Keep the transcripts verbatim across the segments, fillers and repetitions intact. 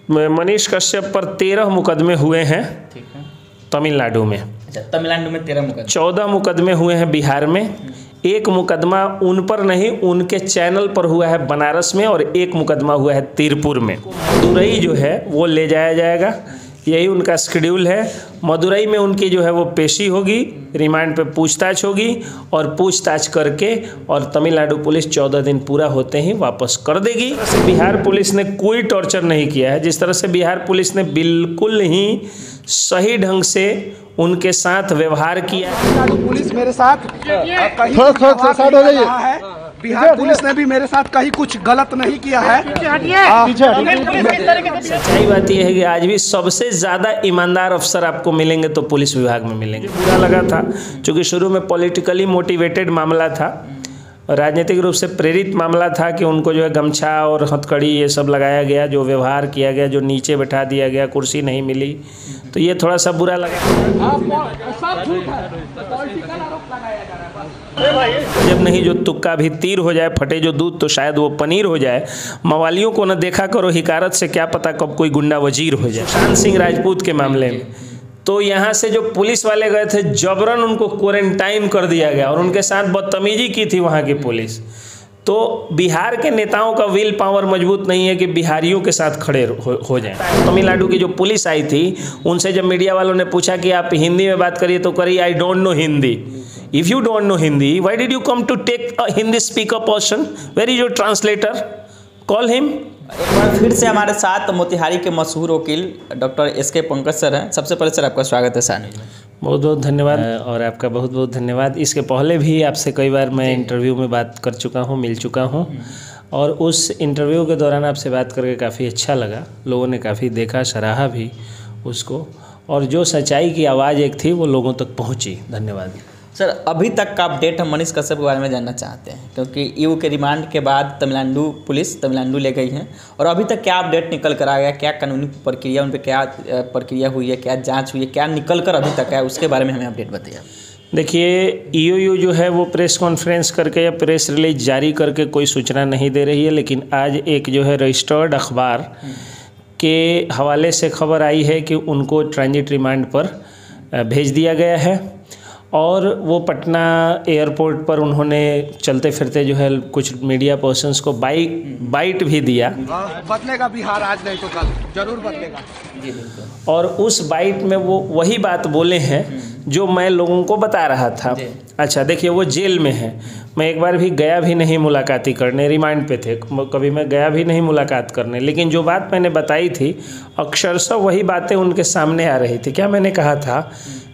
मनीष कश्यप पर तेरह मुकदमे हुए हैं ठीक है तमिलनाडु में। अच्छा, तमिलनाडु में तेरह मुकदमे, चौदह मुकदमे हुए हैं बिहार में। एक मुकदमा उन पर नहीं, उनके चैनल पर हुआ है बनारस में, और एक मुकदमा हुआ है तिरपुर में। मदुरई जो है वो ले जाया जाएगा, यही उनका शेड्यूल है। मदुरई में उनकी जो है वो पेशी होगी, रिमांड पे पूछताछ होगी, और पूछताछ करके और तमिलनाडु पुलिस चौदह दिन पूरा होते ही वापस कर देगी। बिहार पुलिस ने कोई टॉर्चर नहीं किया है, जिस तरह से बिहार पुलिस ने बिल्कुल ही सही ढंग से उनके साथ व्यवहार किया। पुलिस मेरे साथ कहीं हो है, बिहार पुलिस ने भी मेरे साथ कहीं कुछ गलत नहीं किया है। सच्चाई बात यह है कि आज भी सबसे ज़्यादा ईमानदार अफसर आपको मिलेंगे तो पुलिस विभाग में मिलेंगे। बुरा लगा था क्योंकि शुरू में पॉलिटिकली मोटिवेटेड मामला था, राजनीतिक रूप से प्रेरित मामला था कि उनको जो है गमछा और हथकड़ी ये सब लगाया गया, जो व्यवहार किया गया, जो नीचे बैठा दिया गया, कुर्सी नहीं मिली, तो ये थोड़ा सा बुरा लगा। जब नहीं जो तुक्का भी तीर हो जाए, फटे जो दूध तो शायद वो पनीर हो जाए। मवालियों को न देखा करो हिकारत से, क्या पता कब कोई गुंडा वजीर हो जाए। सुशांत सिंह राजपूत के मामले में तो यहाँ से जो पुलिस वाले गए थे, जबरन उनको क्वारंटाइन कर दिया गया और उनके साथ बदतमीजी की थी वहाँ की पुलिस। तो बिहार के नेताओं का विल पावर मजबूत नहीं है कि बिहारियों के साथ खड़े हो, हो जाएं। तमिलनाडु की जो पुलिस आई थी, उनसे जब मीडिया वालों ने पूछा कि आप हिंदी में बात करिए, तो करिए I don't know Hindi. If you don't know Hindi, why did you come to take a Hindi speaker person? Where is your translator? Call him. एक बार फिर से हमारे साथ मोतिहारी के मशहूर वकील डॉक्टर एस के पंकज सर हैं। सबसे पहले सर आपका स्वागत है सार न्यूज़ में। बहुत बहुत धन्यवाद, और आपका बहुत बहुत धन्यवाद। इसके पहले भी आपसे कई बार मैं इंटरव्यू में बात कर चुका हूँ, मिल चुका हूँ, और उस इंटरव्यू के दौरान आपसे बात करके काफ़ी अच्छा लगा। लोगों ने काफ़ी देखा, सराहा भी उसको, और जो सच्चाई की आवाज़ एक थी वो लोगों तक पहुँची। धन्यवाद सर। अभी तक का अपडेट हम मनीष कश्यप के बारे में जानना चाहते हैं, क्योंकि ईओ के रिमांड के बाद तमिलनाडु पुलिस तमिलनाडु ले गई है, और अभी तक क्या अपडेट निकल कर आ गया, क्या कानूनी प्रक्रिया उन पर क्या प्रक्रिया हुई है, क्या जांच हुई है, क्या निकल कर अभी तक है, उसके बारे में हमें अपडेट बताइए। देखिए, ईओयू जो है वो प्रेस कॉन्फ्रेंस करके या प्रेस रिलीज जारी करके कोई सूचना नहीं दे रही है, लेकिन आज एक जो है रजिस्टर्ड अखबार के हवाले से खबर आई है कि उनको ट्रांजिट रिमांड पर भेज दिया गया है, और वो पटना एयरपोर्ट पर उन्होंने चलते फिरते जो है कुछ मीडिया पर्सन्स को बाइट बाइट भी दिया। बदलेगा बिहार आज नहीं तो कल जरूर बदलेगा। जी बिल्कुल। और उस बाइट में वो वही बात बोले हैं जो मैं लोगों को बता रहा था। अच्छा, देखिए, वो जेल में है, मैं एक बार भी गया भी नहीं मुलाकाती करने, रिमांड पे थे, कभी मैं गया भी नहीं मुलाकात करने, लेकिन जो बात मैंने बताई थी अक्षरशः वही बातें उनके सामने आ रही थी। क्या मैंने कहा था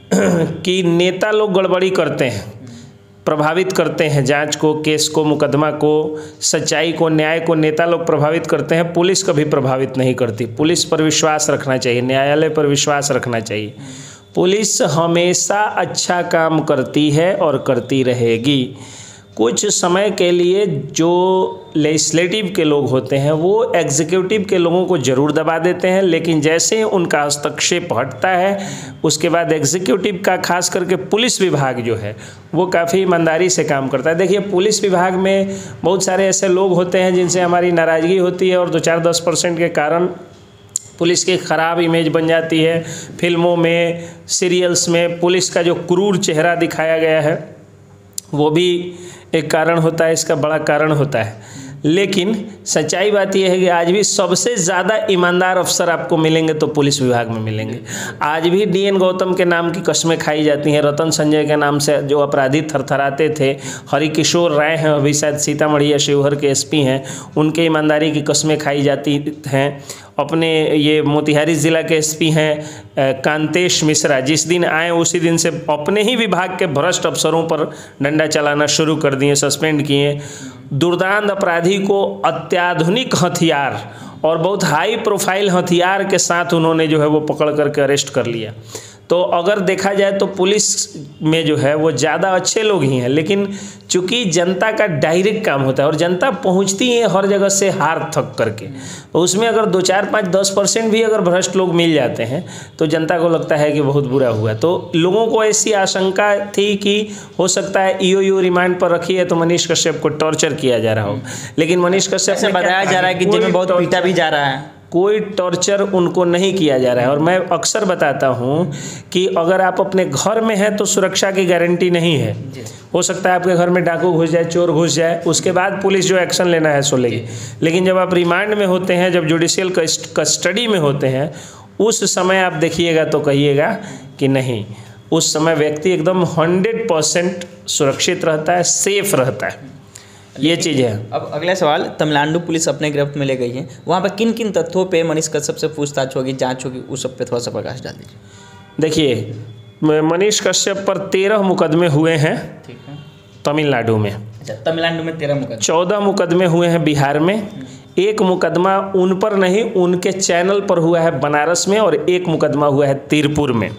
कि नेता लोग गड़बड़ी करते हैं, प्रभावित करते हैं जांच को, केस को, मुकदमा को, सच्चाई को, न्याय को नेता लोग प्रभावित करते हैं, पुलिस कभी प्रभावित नहीं करती। पुलिस पर विश्वास रखना चाहिए, न्यायालय पर विश्वास रखना चाहिए। पुलिस हमेशा अच्छा काम करती है और करती रहेगी। कुछ समय के लिए जो लेजिस्लेटिव के लोग होते हैं वो एग्जीक्यूटिव के लोगों को ज़रूर दबा देते हैं, लेकिन जैसे उनका हस्तक्षेप हटता है उसके बाद एग्जीक्यूटिव का, खास करके पुलिस विभाग जो है वो काफ़ी ईमानदारी से काम करता है। देखिए, पुलिस विभाग में बहुत सारे ऐसे लोग होते हैं जिनसे हमारी नाराज़गी होती है, और दो चार दस परसेंट के कारण पुलिस की ख़राब इमेज बन जाती है। फिल्मों में, सीरियल्स में पुलिस का जो क्रूर चेहरा दिखाया गया है वो भी एक कारण होता है, इसका बड़ा कारण होता है। लेकिन सच्चाई बात यह है कि आज भी सबसे ज़्यादा ईमानदार अफसर आपको मिलेंगे तो पुलिस विभाग में मिलेंगे। आज भी डी एन गौतम के नाम की कस्में खाई जाती हैं, रतन संजय के नाम से जो अपराधी थरथराते थे, हरिकिशोर राय हैं, अभी शायद सीतामढ़ी या शिवहर के एसपी हैं, उनके ईमानदारी की कस्में खाई जाती हैं। अपने ये मोतिहारी ज़िला के एसपी हैं कांतेश मिश्रा, जिस दिन आए उसी दिन से अपने ही विभाग के भ्रष्ट अफसरों पर डंडा चलाना शुरू कर दिए, सस्पेंड किए। दुर्दांत अपराधी को अत्याधुनिक हथियार और बहुत हाई प्रोफाइल हथियार के साथ उन्होंने जो है वो पकड़ करके अरेस्ट कर लिया। तो अगर देखा जाए तो पुलिस में जो है वो ज़्यादा अच्छे लोग ही हैं, लेकिन चूँकि जनता का डायरेक्ट काम होता है और जनता पहुंचती है हर जगह से हार थक करके, तो उसमें अगर दो चार पाँच दस परसेंट भी अगर भ्रष्ट लोग मिल जाते हैं तो जनता को लगता है कि बहुत बुरा हुआ। तो लोगों को ऐसी आशंका थी कि हो सकता है ईओयू रिमांड पर रखी है तो मनीष कश्यप को टॉर्चर किया जा रहा हो, लेकिन मनीष कश्यप से बताया जा रहा है कि जिनमें बहुत पीटा भी जा रहा है। कोई टॉर्चर उनको नहीं किया जा रहा है। और मैं अक्सर बताता हूँ कि अगर आप अपने घर में हैं तो सुरक्षा की गारंटी नहीं है। हो सकता है आपके घर में डाकू घुस जाए, चोर घुस जाए, उसके बाद पुलिस जो एक्शन लेना है सो लेगी। लेकिन जब आप रिमांड में होते हैं, जब जुडिशियल कस्टडी में होते हैं, उस समय आप देखिएगा तो कहिएगा कि नहीं, उस समय व्यक्ति एकदम हंड्रेड परसेंट सुरक्षित रहता है, सेफ रहता है। ये चीज़ है। अब अगला सवाल, तमिलनाडु पुलिस अपने गिरफ्त में ले गई है, वहाँ पर किन किन तथ्यों पे मनीष कश्यप से पूछताछ होगी, जांच होगी, उस सब पे थोड़ा सा प्रकाश डाल दीजिए। देखिए, मनीष कश्यप पर तेरह मुकदमे हुए हैं। ठीक है। तमिलनाडु में। अच्छा, तमिलनाडु में तेरह मुकदमे। चौदह मुकदमे हुए हैं बिहार में। एक मुकदमा उन पर नहीं, उनके चैनल पर हुआ है बनारस में, और एक मुकदमा हुआ है तिरपुर में।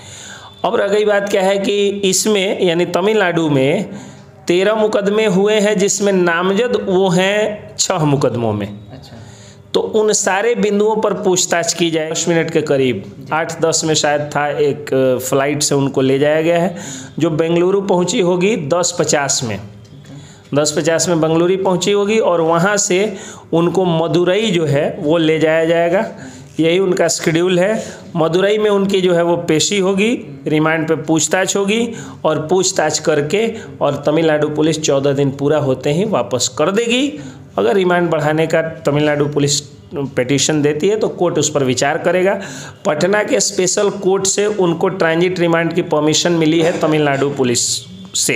अब रह गई बात क्या है कि इसमें यानी तमिलनाडु में तेरह मुकदमे हुए हैं, जिसमें नामजद वो हैं छह मुकदमों में। अच्छा। तो उन सारे बिंदुओं पर पूछताछ की जाए। दस मिनट के करीब, आठ दस में शायद था, एक फ़्लाइट से उनको ले जाया गया है, जो बेंगलुरु पहुंची होगी दस पचास में। दस पचास में बेंगलुरु पहुंची होगी, और वहां से उनको मदुरई जो है वो ले जाया जाएगा। यही उनका शेड्यूल है। मदुरई में उनकी जो है वो पेशी होगी, रिमांड पे पूछताछ होगी, और पूछताछ करके और तमिलनाडु पुलिस चौदह दिन पूरा होते ही वापस कर देगी। अगर रिमांड बढ़ाने का तमिलनाडु पुलिस पिटीशन देती है तो कोर्ट उस पर विचार करेगा। पटना के स्पेशल कोर्ट से उनको ट्रांजिट रिमांड की परमिशन मिली है तमिलनाडु पुलिस से।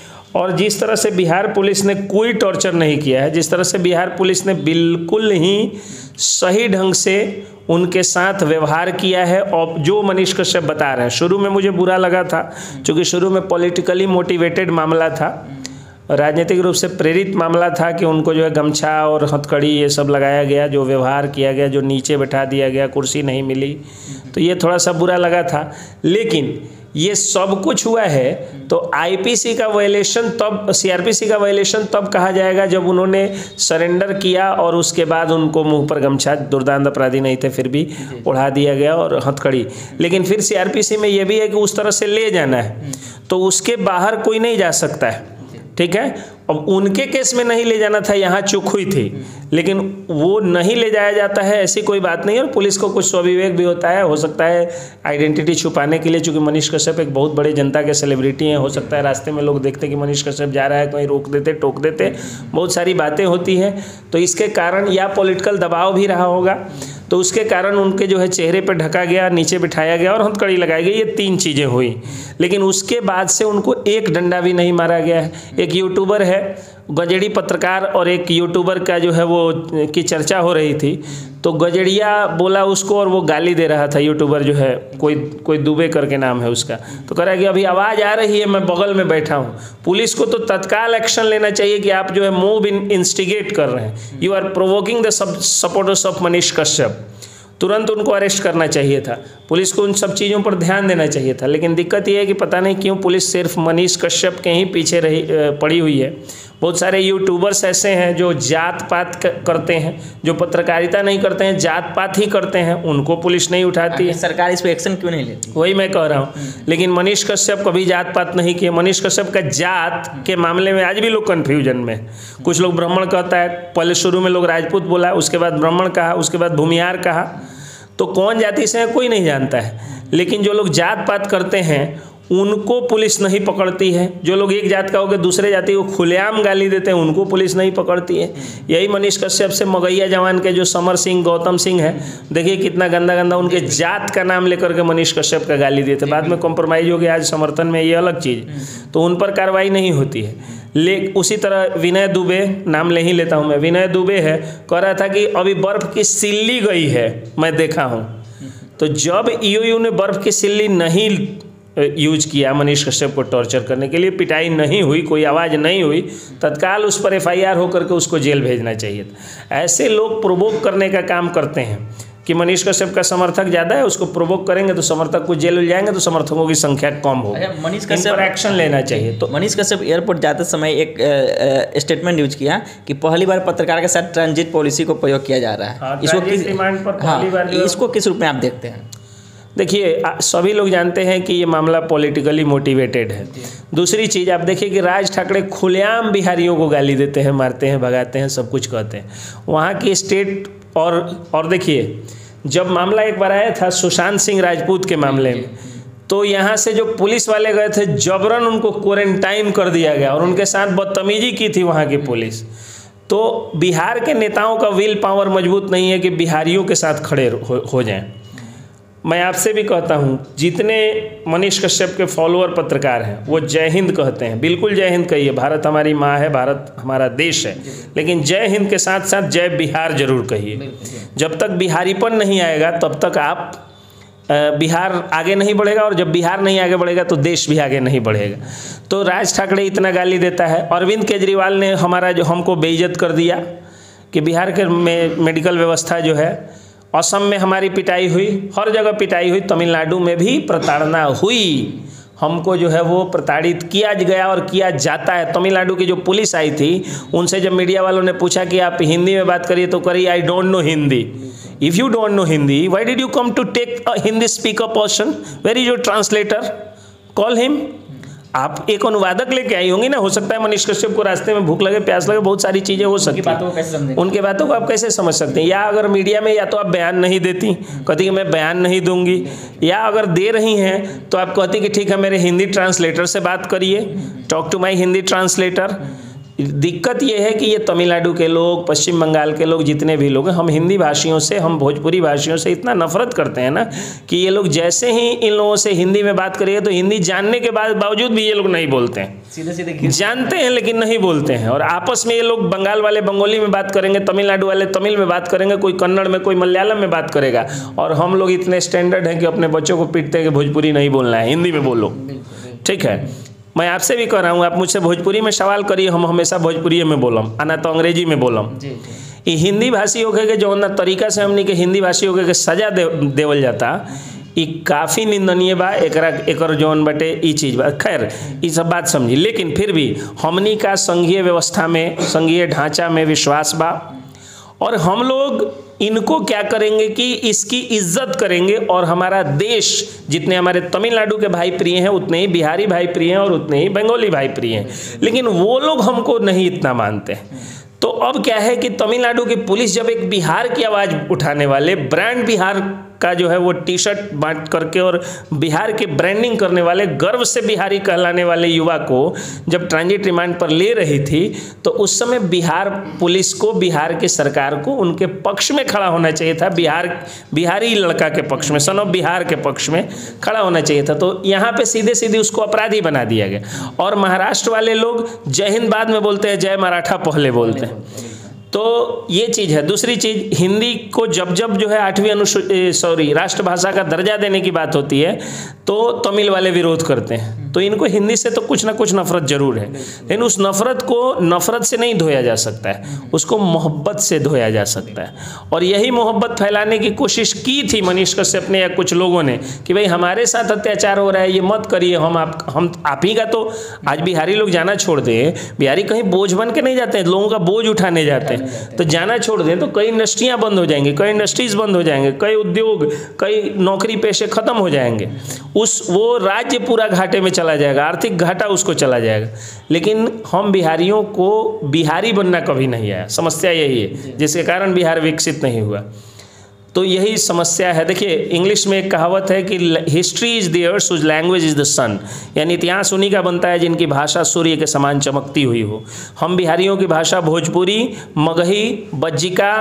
और जिस तरह से बिहार पुलिस ने कोई टॉर्चर नहीं किया है, जिस तरह से बिहार पुलिस ने बिल्कुल ही सही ढंग से उनके साथ व्यवहार किया है, और जो मनीष कश्यप बता रहे हैं, शुरू में मुझे बुरा लगा था, क्योंकि शुरू में पॉलिटिकली मोटिवेटेड मामला था, राजनीतिक रूप से प्रेरित मामला था कि उनको जो है गमछा और हथकड़ी ये सब लगाया गया, जो व्यवहार किया गया, जो नीचे बैठा दिया गया, कुर्सी नहीं मिली, तो ये थोड़ा सा बुरा लगा था। लेकिन ये सब कुछ हुआ है तो आईपीसी का वायलेशन तब, सीआरपीसी का वायलेशन तब कहा जाएगा जब उन्होंने सरेंडर किया और उसके बाद उनको मुंह पर गमछा, दुर्दांत अपराधी नहीं थे फिर भी उड़ा दिया गया, और हथकड़ी। लेकिन फिर सीआरपीसी में ये भी है कि उस तरह से ले जाना है तो उसके बाहर कोई नहीं जा सकता है, ठीक है। अब उनके केस में नहीं ले जाना था, यहाँ चूक हुई थी, लेकिन वो नहीं ले जाया जाता है, ऐसी कोई बात नहीं है। और पुलिस को कुछ स्वविवेक भी होता है, हो सकता है आइडेंटिटी छुपाने के लिए, चूंकि मनीष कश्यप एक बहुत बड़े जनता के सेलिब्रिटी हैं, हो सकता है रास्ते में लोग देखते कि मनीष कश्यप जा रहा है, कहीं रोक देते, टोक देते, बहुत सारी बातें होती हैं, तो इसके कारण या पॉलिटिकल दबाव भी रहा होगा, तो उसके कारण उनके जो है चेहरे पर ढका गया, नीचे बिठाया गया और हथकड़ी लगाई गई। ये तीन चीज़ें हुई, लेकिन उसके बाद से उनको एक डंडा भी नहीं मारा गया है। एक यूट्यूबर है, गजेड़ी पत्रकार, और एक यूट्यूबर का जो है वो की चर्चा हो रही थी, तो गजेड़िया बोला उसको और वो गाली दे रहा था। यूट्यूबर जो है, कोई कोई दुबे करके नाम है उसका, तो कह रहा है कि अभी आवाज़ आ रही है, मैं बगल में बैठा हूँ। पुलिस को तो तत्काल एक्शन लेना चाहिए कि आप जो है मूव इन इंस्टिगेट कर रहे हैं, you are provoking the supporters of Manish Kashyap, तुरंत उनको अरेस्ट करना चाहिए था। पुलिस को उन सब चीज़ों पर ध्यान देना चाहिए था। लेकिन दिक्कत यह है कि पता नहीं क्यों पुलिस सिर्फ मनीष कश्यप के ही पीछे रही पड़ी हुई है। बहुत सारे यूट्यूबर्स ऐसे हैं जो जात पात करते हैं, जो पत्रकारिता नहीं करते हैं, जात पात ही करते हैं, उनको पुलिस नहीं उठाती है। सरकार इस पर एक्शन क्यों नहीं लेती? वही मैं कह रहा हूँ। लेकिन मनीष कश्यप कभी जात पात नहीं किए। मनीष कश्यप का जात के मामले में आज भी लोग कन्फ्यूजन में, कुछ लोग ब्राह्मण कहता है, पहले शुरू में लोग राजपूत बोला, उसके बाद ब्राह्मण कहा, उसके बाद भूमिहार कहा, तो कौन जाति से है कोई नहीं जानता है। लेकिन जो लोग जात पात करते हैं उनको पुलिस नहीं पकड़ती है। जो लोग एक जात का होकर दूसरे जाति को खुलेआम गाली देते हैं उनको पुलिस नहीं पकड़ती है। यही मनीष कश्यप से मगैया जवान के जो समर सिंह, गौतम सिंह है, देखिए कितना गंदा गंदा उनके जात का नाम लेकर के मनीष कश्यप का गाली देते, बाद में कॉम्प्रोमाइज़ हो गया, आज समर्थन में, ये अलग चीज़, तो उन पर कार्रवाई नहीं होती है। ले उसी तरह विनय दुबे, नाम ले ही लेता हूँ मैं, विनय दुबे है, कह रहा था कि अभी बर्फ़ की सिल्ली गई है, मैं देखा हूँ। तो जब ईओयू ने बर्फ़ की सिल्ली नहीं यूज किया मनीष कश्यप को टॉर्चर करने के लिए, पिटाई नहीं हुई, कोई आवाज़ नहीं हुई, तत्काल उस पर एफआईआर होकर के उसको जेल भेजना चाहिए था। ऐसे लोग प्रोवोक करने का काम करते हैं कि मनीष कश्यप का समर्थक ज़्यादा है, उसको प्रोवोक करेंगे तो समर्थक को जेल मिल जाएंगे, तो समर्थकों की संख्या कम होगी। मनीष कश्यप पर एक्शन लेना चाहिए। तो मनीष कश्यप एयरपोर्ट जाते समय एक स्टेटमेंट यूज किया कि पहली बार पत्रकार के साथ ट्रांजिट पॉलिसी को प्रयोग किया जा रहा है। हाँ, इसको किस डिमांड पर हाँ, पहली बार इसको किस रूप में आप देखते हैं? देखिए, सभी लोग जानते हैं कि ये मामला पॉलिटिकली मोटिवेटेड है। दूसरी चीज़ आप देखिए कि राज ठाकरे खुलेआम बिहारियों को गाली देते हैं, मारते हैं, भगाते हैं, सब कुछ कहते हैं। वहाँ की स्टेट और और देखिए, जब मामला एक बार आया था सुशांत सिंह राजपूत के मामले में, तो यहाँ से जो पुलिस वाले गए थे जबरन उनको क्वारंटाइन कर दिया गया और उनके साथ बदतमीजी की थी वहाँ की पुलिस। तो बिहार के नेताओं का विल पावर मजबूत नहीं है कि बिहारियों के साथ खड़े हो, हो जाएं। मैं आपसे भी कहता हूँ, जितने मनीष कश्यप के फॉलोअर पत्रकार हैं वो जय हिंद कहते हैं, बिल्कुल जय हिंद कहिए, भारत हमारी माँ है, भारत हमारा देश है, लेकिन जय हिंद के साथ साथ जय बिहार जरूर कहिए। जब तक बिहारीपन नहीं आएगा तब तक आप बिहार आगे नहीं बढ़ेगा, और जब बिहार नहीं आगे बढ़ेगा तो देश भी आगे नहीं बढ़ेगा। तो राज ठाकरे इतना गाली देता है, अरविंद केजरीवाल ने हमारा जो हमको बेइज्जत कर दिया कि बिहार के में मेडिकल व्यवस्था जो है, असम में हमारी पिटाई हुई, हर जगह पिटाई हुई, तमिलनाडु में भी प्रताड़ना हुई, हमको जो है वो प्रताड़ित किया गया और किया जाता है। तमिलनाडु की जो पुलिस आई थी उनसे जब मीडिया वालों ने पूछा कि आप हिंदी में बात करिए तो करिए I don't know Hindi. If you don't know Hindi why did you come to take a Hindi speaker person, where is your translator, call him. आप एक अनुवादक लेके आई होंगी ना, हो सकता है मनीष कश्यप को रास्ते में भूख लगे, प्यास लगे, बहुत सारी चीज़ें हो सकती हैं, उनके बातों को आप कैसे समझ सकते हैं। या अगर मीडिया में या तो आप बयान नहीं देती, कहती कि मैं बयान नहीं दूंगी, या अगर दे रही हैं तो आप कहती कि ठीक है मेरे हिंदी ट्रांसलेटर से बात करिए, talk to my Hindi translator. दिक्कत ये है कि ये तमिलनाडु के लोग, पश्चिम बंगाल के लोग, जितने भी लोग हैं, हम हिंदी भाषियों से, हम भोजपुरी भाषियों से इतना नफरत करते हैं ना कि ये लोग जैसे ही इन लोगों से हिंदी में बात करिए तो हिंदी जानने के बाद बावजूद भी ये लोग नहीं बोलते हैं, सीधे सीधे जानते हैं लेकिन नहीं बोलते हैं। और आपस में ये लोग बंगाल वाले बंगाली में बात करेंगे, तमिलनाडु वाले तमिल में बात करेंगे, कोई कन्नड़ में, कोई मलयालम में बात करेगा, और हम लोग इतने स्टैंडर्ड हैं कि अपने बच्चों को पीटते हैं कि भोजपुरी नहीं बोलना है, हिंदी में बोलो। ठीक है, मैं आपसे भी कह रहा हूँ, आप मुझसे भोजपुरी में सवाल करिए, हम हमेशा भोजपुरी में बोलम, आना तो अंग्रेजी में बोलम। ये हिंदी भाषी होके के जो ना तरीका से हमने के हिंदी भाषी होके के सजा दे, देवल जाता, ये काफ़ी निंदनीय बा। एकरा एकर जौन बटे ई चीज़ बा, खैर ये सब बात समझी, लेकिन फिर भी हमनी का संघीय व्यवस्था में, संघीय ढांचा में विश्वास बा, और हम लोग इनको क्या करेंगे कि इसकी इज्जत करेंगे। और हमारा देश, जितने हमारे तमिलनाडु के भाई प्रिय हैं उतने ही बिहारी भाई प्रिय हैं और उतने ही बंगाली भाई प्रिय हैं, लेकिन वो लोग हमको नहीं इतना मानते। तो अब क्या है कि तमिलनाडु की पुलिस जब एक बिहार की आवाज़ उठाने वाले, ब्रांड बिहार का जो है वो टी शर्ट बांट करके और बिहार के ब्रांडिंग करने वाले, गर्व से बिहारी कहलाने वाले युवा को जब ट्रांजिट रिमांड पर ले रही थी, तो उस समय बिहार पुलिस को, बिहार की सरकार को उनके पक्ष में खड़ा होना चाहिए था, बिहार बिहारी लड़का के पक्ष में, सन ऑफ बिहार के पक्ष में खड़ा होना चाहिए था। तो यहाँ पे सीधे सीधे उसको अपराधी बना दिया गया। और महाराष्ट्र वाले लोग जय हिंद बाद में बोलते हैं, जय मराठा पहले बोलते हैं। तो ये चीज़ है। दूसरी चीज़, हिंदी को जब जब जो है आठवीं अनुसूची सॉरी राष्ट्रभाषा का दर्जा देने की बात होती है तो तमिल वाले विरोध करते हैं। तो इनको हिंदी से तो कुछ ना कुछ नफरत जरूर है, लेकिन उस नफरत को नफरत से नहीं धोया जा सकता है, उसको मोहब्बत से धोया जा सकता है। और यही मोहब्बत फैलाने की कोशिश की थी मनीष कश्यप ने या कुछ लोगों ने कि भाई हमारे साथ अत्याचार हो रहा है, ये मत करिए, हम आप हम आप ही का तो आज बिहारी लोग जाना छोड़ दें, बिहारी कहीं बोझ बन के नहीं जाते हैं, लोगों का बोझ उठाने जाते हैं, तो जाना छोड़ दें तो कई इंडस्ट्रियाँ बंद हो जाएंगी, कई इंडस्ट्रीज बंद हो जाएंगे, कई उद्योग, कई नौकरी पेशे खत्म हो जाएंगे, उस वो राज्य पूरा घाटे में चला जाएगा, आर्थिक घाटा उसको चला जाएगा। लेकिन हम बिहारियों को बिहारी बनना कभी नहीं आया, समस्या यही है जिसके कारण बिहार विकसित नहीं हुआ। तो यही समस्या है। देखिए इंग्लिश में एक कहावत है कि history is the earth whose language is the son, यानी इतिहास उन्हीं का बनता है जिनकी भाषा सूर्य के समान चमकती हुई हो। हम बिहारियों की भाषा भोजपुरी, मगही, बज्जिका,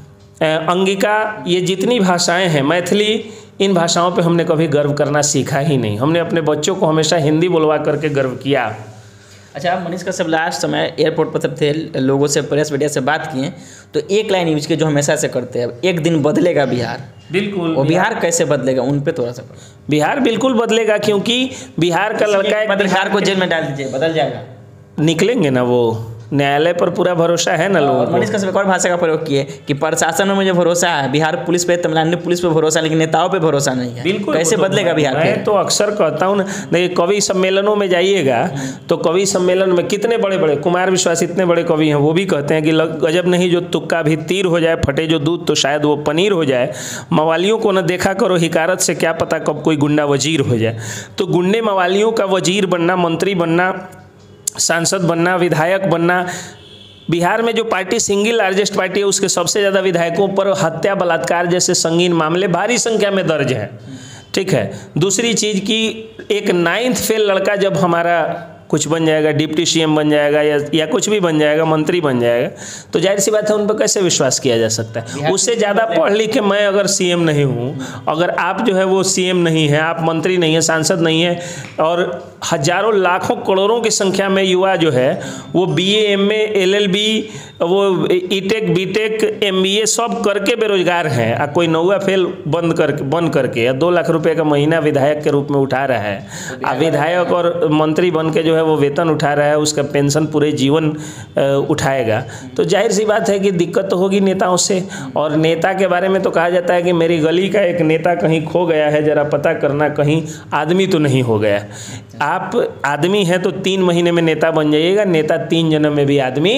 अंगिका, ये जितनी भाषाएं हैं, मैथिली, इन भाषाओं पे हमने कभी गर्व करना सीखा ही नहीं। हमने अपने बच्चों को हमेशा हिंदी बोलवा करके गर्व किया। अच्छा, आप मनीष कश्यप लास्ट समय एयरपोर्ट पर थे, लोगों से, प्रेस मीडिया से बात किए, तो एक लाइन यूज की जो हमेशा से करते हैं, एक दिन बदलेगा बिहार। बिल्कुल। और बिहार, बिहार कैसे बदलेगा, उन पे थोड़ा सा। बिहार बिल्कुल बदलेगा, क्योंकि बिहार का लड़का एक बिहार को जेल में डाल दीजिए, बदल जाएगा। निकलेंगे ना वो, न्यायालय पर पूरा भरोसा है ना लोगों को। मनीष कश्यप एक और भाषा का प्रयोग किए कि प्रशासन में मुझे भरोसा है, बिहार पुलिस पे, तमिलनाडु पुलिस पे भरोसा, लेकिन नेताओं पे भरोसा नहीं है। बिल्कुल। कैसे तो बदलेगा बिहार? मैं तो अक्सर कहता हूँ, देखिए कवि सम्मेलनों में जाइएगा तो कवि सम्मेलन में कितने बड़े बड़े, कुमार विश्वास इतने बड़े कवि हैं, वो भी कहते हैं कि गजब नहीं जो तुक्का भी तीर हो जाए, फटे जो दूध तो शायद वो पनीर हो जाए, मवालियों को न देखा करो हिकारत से, क्या पता कब कोई गुंडा वजीर हो जाए। तो गुंडे मवालियों का वजीर बनना, मंत्री बनना, सांसद बनना, विधायक बनना, बिहार में जो पार्टी सिंगल लार्जेस्ट पार्टी है उसके सबसे ज़्यादा विधायकों पर हत्या बलात्कार जैसे संगीन मामले भारी संख्या में दर्ज हैं। ठीक है। दूसरी चीज़ कि एक नाइन्थ फेल लड़का जब हमारा कुछ बन जाएगा, डिप्टी सीएम बन जाएगा या या कुछ भी बन जाएगा, मंत्री बन जाएगा, तो जाहिर सी बात है उन पर कैसे विश्वास किया जा सकता है। उससे ज़्यादा पढ़ लिख के मैं अगर सीएम नहीं हूँ, अगर आप जो है वो सीएम नहीं है, आप मंत्री नहीं है, सांसद नहीं है, और हजारों लाखों करोड़ों की संख्या में युवा जो है वो बीए, एमए, एलएलबी, वो ईटेक, बीटेक, एमबीए सब करके बेरोजगार हैं, और कोई नौवा फेल बंद करके बन करके या दो लाख रुपए का महीना विधायक के रूप में उठा रहा है, और विधायक और मंत्री बन के जो है वो वेतन उठा रहा है, उसका पेंशन पूरे जीवन उठाएगा, तो जाहिर सी बात है कि दिक्कत तो होगी नेताओं से। और नेता के बारे में तो कहा जाता है कि मेरी गली का एक नेता कहीं खो गया है, जरा पता करना कहीं आदमी तो नहीं हो गया। आप आदमी हैं तो तीन महीने में नेता बन जाइएगा, नेता तीन जन्म में भी आदमी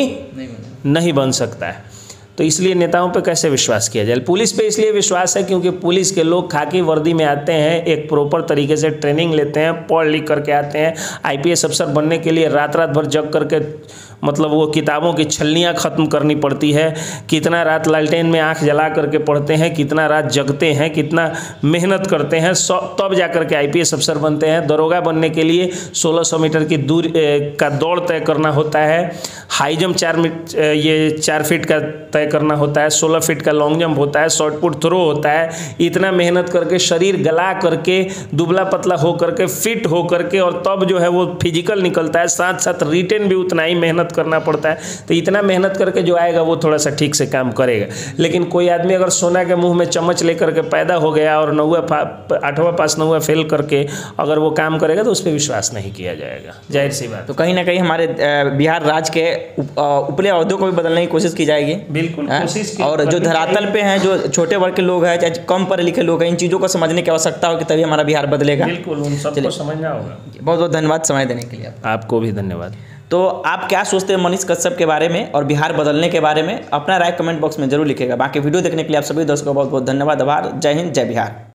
नहीं बन सकता है। तो इसलिए नेताओं पे कैसे विश्वास किया जाए। पुलिस पे इसलिए विश्वास है क्योंकि पुलिस के लोग खाकी वर्दी में आते हैं, एक प्रॉपर तरीके से ट्रेनिंग लेते हैं, पढ़ लिख करके आते हैं। आईपीएस अफसर बनने के लिए रात रात भर जग करके मतलब वो किताबों की छलनियाँ ख़त्म करनी पड़ती है, कितना रात लालटेन में आंख जला करके पढ़ते हैं, कितना रात जगते हैं, कितना मेहनत करते हैं, तब जा कर के आईपीएस अफसर बनते हैं। दरोगा बनने के लिए सोलह सौ मीटर की दूर का दौड़ तय करना होता है, हाई जंप चार मीट ये चार फीट का तय करना होता है, सोलह फीट का लॉन्ग जंप होता है, शॉर्ट पुट थ्रो होता है। इतना मेहनत करके शरीर गला करके दुबला पतला हो करके फिट हो करके और तब जो है वो फिजिकल निकलता है, साथ साथ रिटेन भी उतना ही मेहनत करना पड़ता है। तो इतना मेहनत करके जो आएगा वो थोड़ा सा ठीक से काम करेगा। लेकिन कोई आदमी अगर सोना के मुंह में चम्मच लेकर के पैदा हो गया और नौवा आठवां पास नौवा फेल करके अगर वो काम करेगा तो उस पर विश्वास नहीं किया जाएगा, जाहिर सी बात। तो कहीं ना कहीं हमारे बिहार राज्य के उपले अहदों को भी बदलने की कोशिश की जाएगी। बिल्कुल कोशिश की। और जो धरातल पे हैं, जो छोटे वर्ग के लोग हैं, चाहे कम पढ़े लिखे लोग हैं, इन चीज़ों को समझने की आवश्यकता होगी, तभी हमारा बिहार बदलेगा। बिल्कुल, उन सबको समझना होगा। बहुत बहुत धन्यवाद समय देने के लिए। आपको भी धन्यवाद। तो आप क्या सोचते हैं मनीष कश्यप के बारे में और बिहार बदलने के बारे में? अपना राय कमेंट बॉक्स में जरूर लिखिएगा। बाकी वीडियो देखने के लिए आप सभी दर्शकों को बहुत बहुत धन्यवाद। आभार। जय हिंद, जय बिहार।